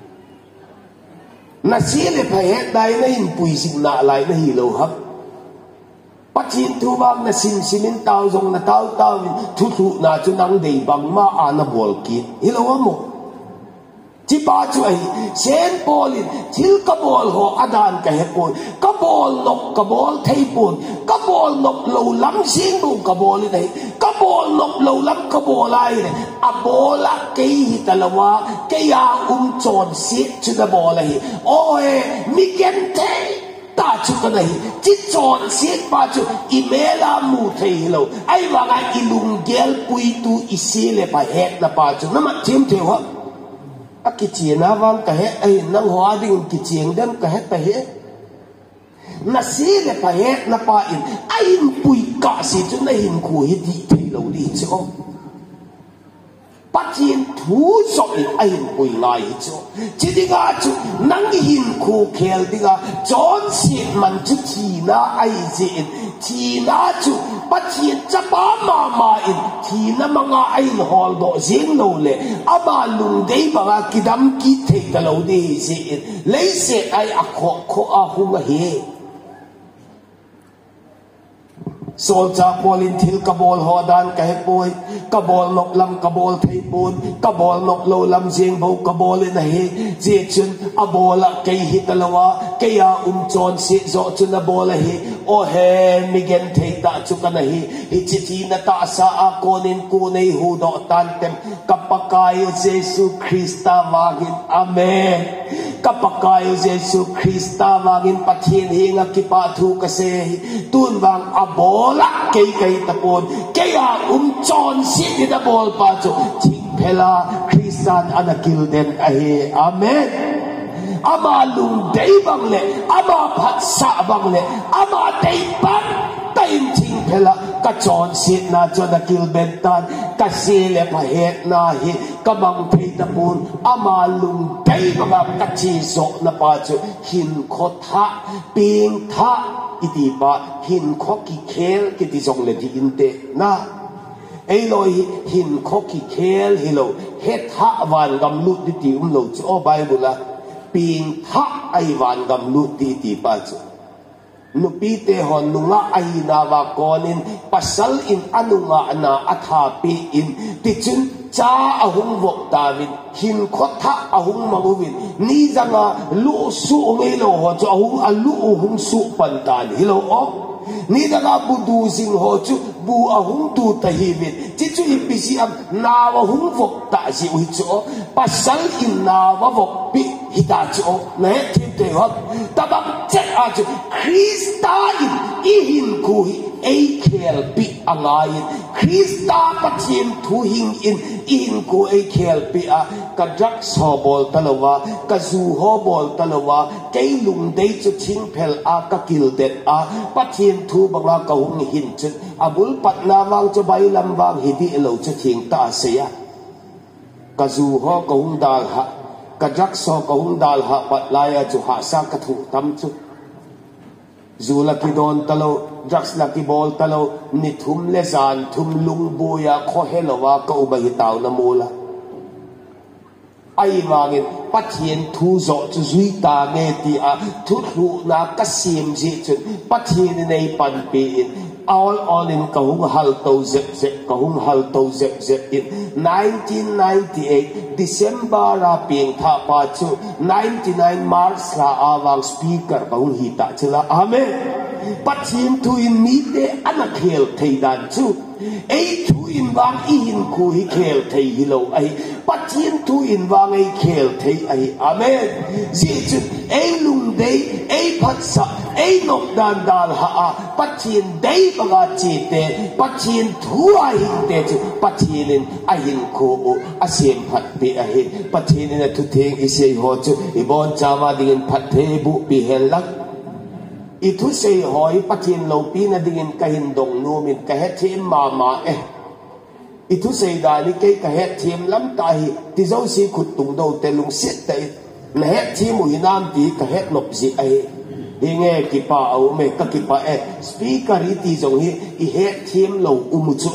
น่าเสียเลยพะเหตุใดในยิ่งปุยสิ่งน่าอะไรในฮิโลครับปัจจินทุบางน่ะสินสิมินตาวจงน่ะตาวตาวทุทุน่ะจุนังเดียบังมาอานาบอลกินฮิโลวะโมจิบาจุไอเซนบอลินทิลกบอลหัวอดานกะเฮปุนกบอลนกกบอลเทปุนกบอลนกโลลำเสียงบุกบอลินไอกบอลนกโลลำกบอลไอเนี่ยอบอละเกยตะละวะเกยาอุมจอนเสียจุดบอลไอโอ้เอมิเกนเทตาจุกันเลยจิตจอนเสียปาจุอิเมลามูเทฮิโลไอ้ว่าไงอิลุงเกลปุยตูอิเซเลปะเฮตนะปาจุนั่นมันเทียมเทวะอากิจีนาวังกะเฮไอ้นังหัวดิ่งกิจีงเดิมกะเฮปะเฮนาเซเลปะเฮนะปาอินไอ้หินปุยกะสิจุนั่นหินคุยดีเทโลดีจ้ะปัจจินทูสอยไอ้ปุยไงจ้ะจิติกาจุนังหินคูเคลติกาจอนเสียมันจุทีน่าไอ้เจนทีน่าจุปัจจินจะป้ามามาอินทีน่ามังไอ้ฮอลโดเซนโลเลอาบาลุงเดย์บังกิดัมกิเทกโลเดเซนเลยเสไอ้อะโคโคอาหุงเฮโซลจาบอลินทิลกบอลหัวดานกะเฮปุยกบอลนกลำกบอลเทปุนกบอลนกโลลำเสียงบุกบอลินเฮเจจุนอบอละเกยฮิตละวะเกยาอุมจอนเสียจอจุนอบอละเฮโอเฮมิเกนเทตาจุกันเฮฮิจิตีนตาสาอาโกนินกูในหูดอตันเต็มกับปกายเยซูคริสต์วากินอาเมนกับปกายเยซูคริสต์วากินปัจเจนเฮงกิปาทูกเซตุนวังอบอละเกยเกยตะปนเกยาอุมจอนสิติตะบอลปาจุทิงเพลาคริสตันอนากิลเดนเออาเมนอามาลุงเดย์บังเลอามาพัดสะบังเลอามาเดย์บังเต็มทิงเพลากะจอนสิตนาจอนากิลเบนตันกะเซเลพะเฮตนาเฮกะมังเพตะปนอามาลุงเดย์บังกะชีโซนะปาจุหินโคทะปิงทะอิติบะหินคอกิเคลกิติจงเลติอินเตนะไอ้ลอยหินคอกิเคลฮิโลเฮทะวันกำลุดิติอุมโลจโอไบบุละปิงทะไอวันกำลุดิติปาจนุปีเตหอนนุงะไอนาวากอนินปัสสัลอินอนุงะนาอัฐาปีอินติจุนจ้าอาหุงวกดาวินหินคดทะอาหุงมังวินนี่จังอาลุสุเมโลหัวจอาหุงอาลุหุงสุปันตานฮิโลอนี่จังอาบุดูสิงหัวจุบูอาหุงตูตะฮีวินจิจุอิปิซิอัมนาวหุงวกตาสิอุจโอปัสสัลอินนาววกปิฮิตาจโอเนทิเตหอนตะบังเจอาจุคริสตาอินอีหินคูฮิเอเคลปิอังไงคริสตาปัจจินทูหิงอินอินคูเอเคลปิอากระจักสอบอลตลอวากระจูฮอบอลตลอวาเกยลุงเดจุทิ้งเพลอากะกิลเด็ดอาปัจเจียนทูบังลากะหงหินจุดอาบุลปัดนาวางจะใบลำวางหิดีเอลจะทิ้งตาเสียกระจูฮอกะหงดาลฮะกระจักสอกะหงดาลฮะปัดลายจุหาสากะถูตำจุจูลักโดนตลอจักสลักบอลตลอนิทุมเลซานทุมลุงบุยาขอเฮลวากะอุบหิตาวนมูลไอ้วางินปัจเจียนทูโจจุจุยตาเงตีอาทุรุนากระเสียมจิจุนปัจเจียนในปันปีอิน all on in กะหุงฮัลโตเซเซกะหุงฮัลโตเซเซอินnineteen ninety-eight December ราเปียงท่าปาจูninety-nine March ลาอาวางสปีกเกอร์กะหุงฮิตาชลาอาเมนปัจเจียนทูอินมีเดอันเคลเทดันจูไอทูอินวางอีหินคูฮิเคลเทฮิโลไอปัจเจียนทูอินวางไอเคลเทไออาเมนจีจุดไอลุงเดไอพัดสะไอนกดานดาลฮาปัจเจียนเดปะกาจีเตปัจเจียนทูไอหินเตจุปัจเจียนไอหินคูอาเซียมพัดเปไอหินปัจเจียนทุเทงอิเซยโฮจุอิบอนจามาดินพัดเทบุปิเฮลักอีทุเสยหอยปัจเจียนโลปีนาดินกะหินดงนูมินกะเฮเทมมามาเออีทุเสยดาลิเกกะเฮเทมลำตายที่เจ้าสีขุดตุงโดเตลุงเสตเตนเฮทีมุยนามตีกะเฮนบสิไอยังไงกิปาเอาเมกะกิปาเอสปีกรีตีจงฮีอีเฮทีมโลอุมุโจ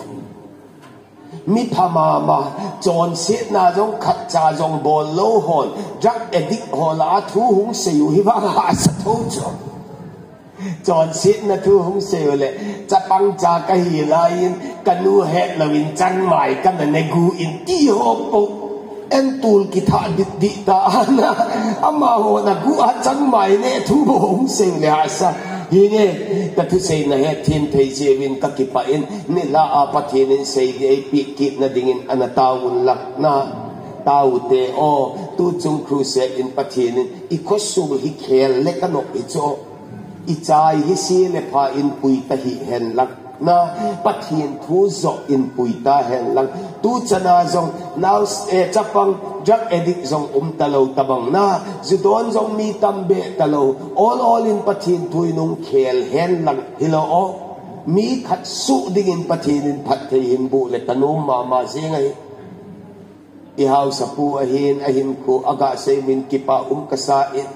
มิพามามาจอนเสนาจงขัดจาจงบอลโลฮอนจักเอดิกฮอลาทูหงเสียวฮิวาหาสะทุจจอนเสนาทูหงเสียวเลยจะปังจากะฮีลายินกันนูเฮลวินจังใหม่กันในกูอินตีฮอปเอ็นตูลกิธาดิดิตานะอามาโหนะกูอาจังใหม่เนี่ยทูหงเสียวเลยฮะซะยังไงแต่ทุเสนาเฮทีมเทเจวินกักิปะอินนี่ลาอาปะเทนินเซยไอปีกินาดิ่งอันตาวุนลักนาตาวุเตโอตูจุงครูเซอินปะเทนินอีกสุบฮิเคลเล็กนกอิโจอีใจฮิซีเลพาอินปุยตะฮิเฮนลักนาปะเทียนทูโซอินปุยตาเฮนลักตูจนาจงนาวเอจับปังจักเอดิกจงอุมตะโลตะบังนาจุดอนจงมีตัมเบตะโล all all in ปะเทียนทุยนุงเคลเฮนลักฮิโลโอมีขัดสุดิ่งปะเทียนพัดเทียนบุเลตนุมมามาเสียงไงอีฮาวสปูอหินอหินคูอากาเซมินกิปาอุมกษาอิน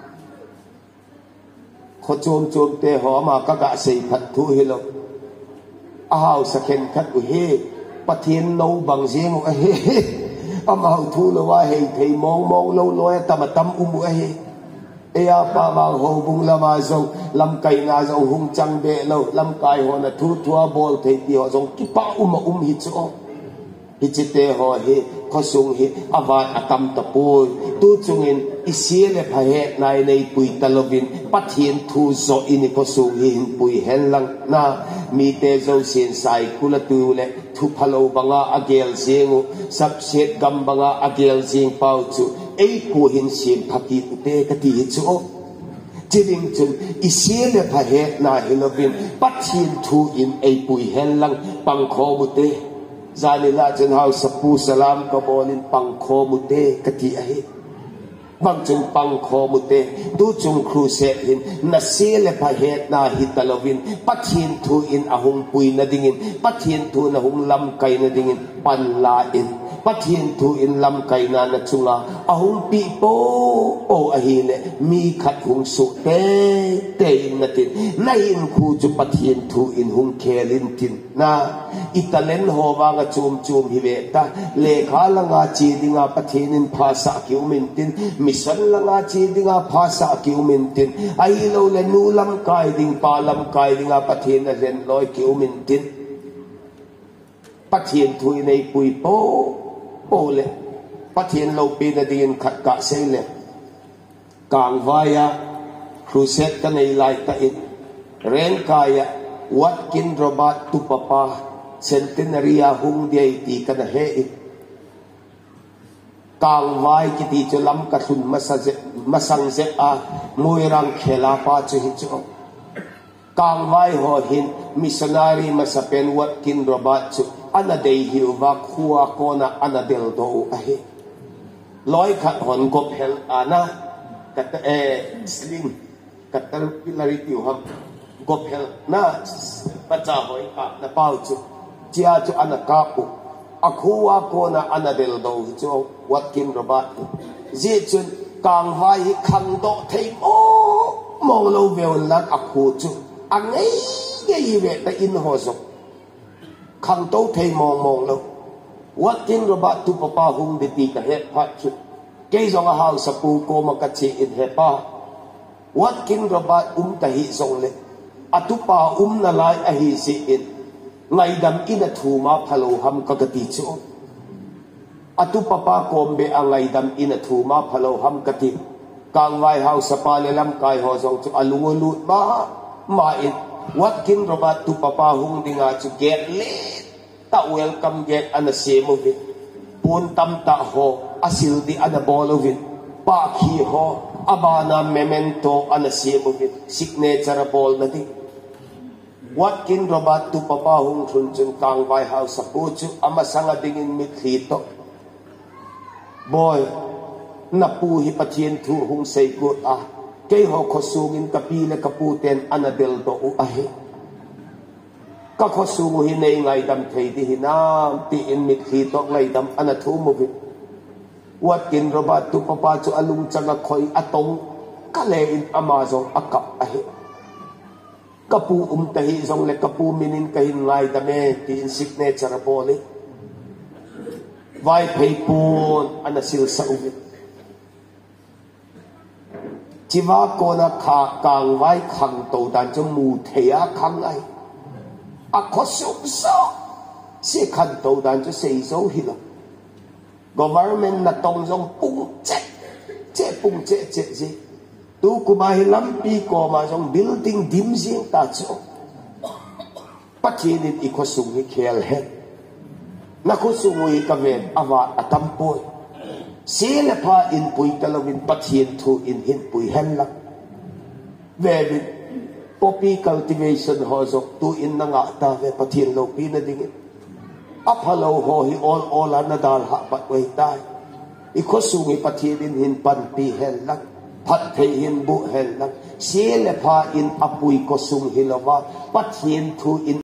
ขโจมโจมเตหอมากะกะเซพัดทุฮิโลอ้าวสเคนขัดอุเฮปะเทียนโนบังเสียงอุเฮอามาทูลว่าเฮเทมองมองโลลอยตะมะตำอุมอุเฮเอียปาบางโฮบุงละมาจงลำไก่นาจงหุงจังเบลลำไก่หัวน่ะทูทัวบอลเทเตียวจงกิปาอุมอุมฮิจงฮิจิเตหอเฮขสุงเฮอาวาดอตัมตะปูตูจุงินอิเสียเลพะเฮนายในปุยตะลวินปัทเทียนทูโซอินิขสุงเฮหินปุยเฮนลังนามีเตโซเซียนไซคุลตูเลทุพะโลบังอาอเกลเซียงสับเชดกัมบังอาอเกลเซียงเปาจูไอกูหินเซียนพักิอุเตกติฮิจูจิริงจุนอิเสียเลพะเฮนาฮิลวินปัทเทียนทูอินไอปุยเฮนลังปังโคมุเตจานิลาจันฮาวสปูสลามกบอลินปังโคมุเตกติอหิบางจุงปังโคมุเตดูจุงครูเซหินนัสเซเลพะเฮนาฮิตลวินปัทเทียนทูอินอหุงปุยนาดิ่งปัทเทียนทูนหุงลำไก่นาดิ่งปันลาอินปัทเทียนทูอินลำไก่นาณจุงาอหุงปีโปโออหิเลมีขัดหุงสุเตเตอินนาตินนายอินคูจุปัทเทียนทูอินหุงเคลินตินนาอิตาเลนโฮวางจูมจูมฮิเวตาเลขาลังอาจีดิงาปัทเทียนินภาษาคิวมินตินมิสันลังอาจีดิงาภาษาคิวมินตินไอโลเลนูลำกายดิงปาลำกายดิงาปัทเทียนเรนลอยคิวมินตินปัทเทียนทุยในปุยโปโปเลปัทเทียนโลปีนดินขัดกะเซเลกางวายาครูเซตกันในลายตะอินเรนกายะวัดกินรบัตตุปปาเซนตินารียาหุงเดียตีกันเฮอิกางวายกิติจลัมกสุนมาสังเซมาสังเซอามวยรังเขลาปาจุหิจงกางวายหัวหินมิสนารีมาสเป็นวัดกินรบัตจุอันเดียหิวว่าขัวโกนาอันเดลโตอเฮร้อยขัดหอนกบเฮลอานะกัตเอสลิงกัตลพิลาริติวฮัมกบเฮลนะปัจจาหอยกานะเป้าจุเจียจุอันกาปุอักหัวโกนะอันเดลโดจูวัดกินระบาดเจจุนกางไว้ขันโตเทโอมองโลเวลลันอักหัวจุอันนี้ยี่เวตอินหัวสุขันโตเทมองมองโลวัดกินระบาดตุปปาหุงเดตีกับเฮพัดจุเกยจงอาหารสปูโกมกัจเจอินเฮปาวัดกินระบาดอุ้มตะหิทรงเลอตุปาอุ้มนาลายอหิสิอินไงดำอินทูมาพะโลหัมกกติจูอตุปปาโกมเบอไงดำอินทูมาพะโลหัมกติกางไวเฮาสปาเลลัมกายหอจงจูอลุงลุดมามาอินวัดกินระบาดตุปปาหุงดิงาจูเกตเลตะเวลกัมเกตอันเสมวิปูนตัมตะโฮอาศิลดีอันบอลวินปาคีโฮอาบานาเมเมนโตอันเสมวินซิกเนเจอร์บอลนั่นดิวัดกินระบาดตุปปาหุงชุนจุนกางไวเฮาสปูจูอามาสังดิงินมิคลีโตบอยนับปูฮิปะเทียนทูหุงเซกุตอาเกยหอขสูงินกะปีเลกะปูเตนอันเดลโตอุอาเฮก็ขสูงหินในไงดำเทดิหินาตีอินมิคลีโตไงดำอันทูมุวิวัดกินระบาดตุปปาจูอลุงจังคอยอตงกะเลอินอามาซองอากับอาเฮกะปูอุมตะหิซองเลกะปูมินินกะหินไงดำเมตีอินซิกเนเจอร์โบเลไวเพย์ปูนอันสิลสอุวิจิวาโกนาขากางไว้ขังโตดันจมูเทียขังไออักขสุกโซเสียขันโตดันจะเสียโซฮิโล government นัดตรงจงปุ่งเจ๊เจ๊ปุ่งเจ๊เจ๊เจ๊ตูกุมาฮิลัมปีโกมาจง building ดิมซิงตาโจปัจจินิตอีกขสุงฮิเคลเฮนักขสุงฮิกเวนอวาอัตัมปุยเสียเลพาอินปุยตะลวินปัจจินทูอินหินปุยเฮลลักเววินpoppy cultivation ho jok tu in na nga ta ve pathin lo pi na ding aphalo ho hi all all na dal ha pat wei tai i kho su ngi pathin in hin pan pi hel lak phat the hin bu hel lak se le pha in apui ko sung hilawa pathin thu in